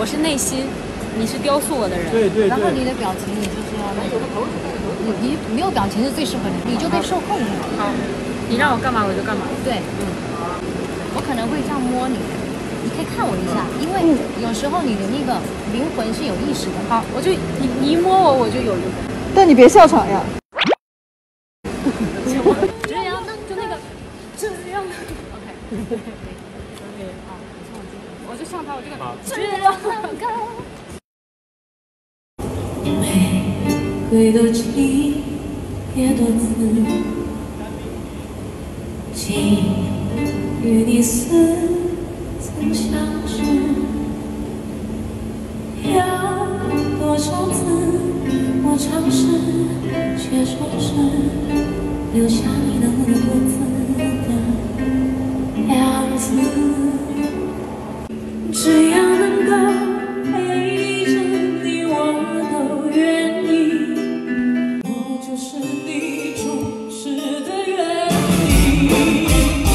我是内心，你是雕塑我的人。 对对对。 然后你的表情，你就是要那种，你没有表情是最适合你，你就被受控制了。 好，你让我干嘛我就干嘛。 对，我可能会这样摸你，你可以看我一下，因为有时候你的那个灵魂是有意识的。 好，我就你一摸我就有一个。 但你别笑场呀。 这样的，就那个这样的。OK。好，我就像他，我这个这样的。 玫瑰多情也多刺，情与你似曾相识，要多少次我尝试，却说是留下你的独自的样子，只要能够陪着你，我都愿意。我就是你注视的原地，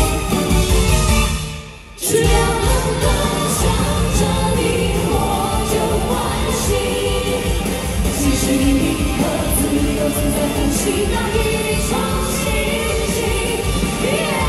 只要能够想着你，我就欢喜。即使你可自由自在呼吸那一场心情。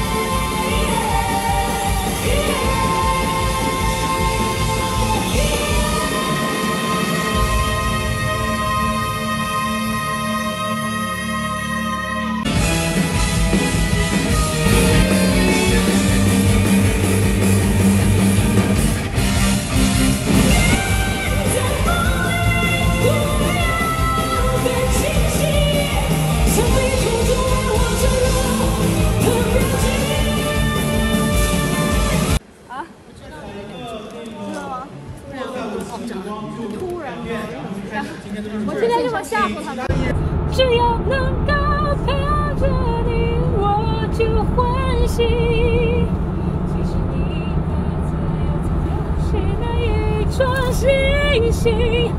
我今天就想吓唬他们。 只要能够陪着你，我就欢喜。即使你可自由自在呼吸那一串星星。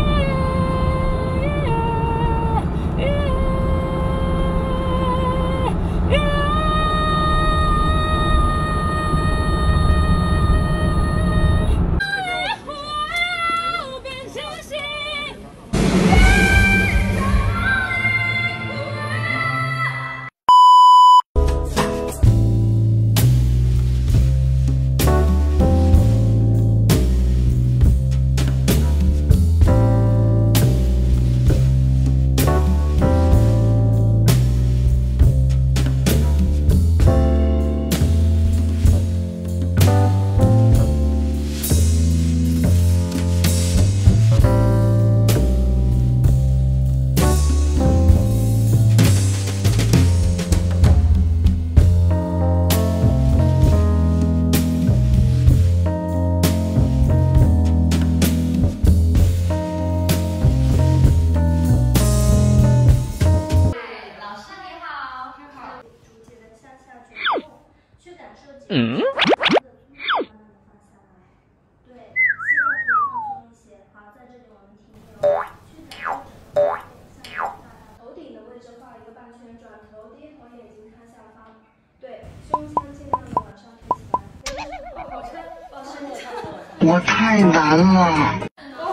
头顶的位置画一个半圈，转头低头，眼睛看下方。对，胸腔尽量的往上提起来。好撑，老师你看我太难了。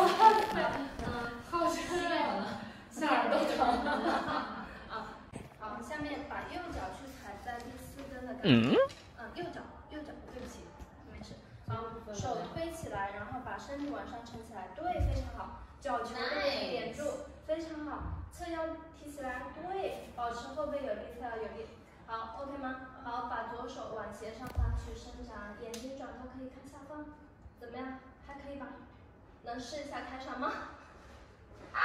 好撑啊，下耳朵疼。好，下面把右脚去踩在第4根的杆。右脚，对不起，没事。好，手推起来，然后把身体往上撑起来，对，非常好。脚球的位置点住，非常好。侧腰提起来，对，保持后背有力，侧腰有力。好 ，OK 吗？好，把左手往斜上方去伸展，眼睛转头可以看下方，怎么样？还可以吧？能试一下开场吗？啊！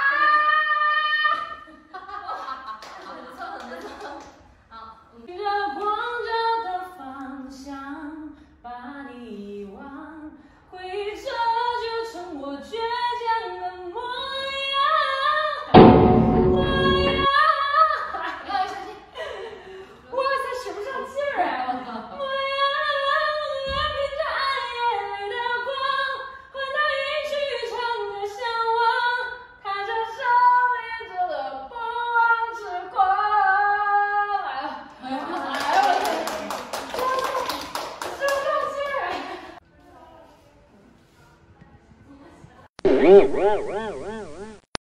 很不错，很不错。好， 着光照的方向，把你遗忘，回忆这就成我倔强的模样。 要小心！ 我才使不上劲儿啊！我靠！模样，凭着暗夜里的光，换到一曲唱的向往，踏着沙。 Wow, wow, wow, wow.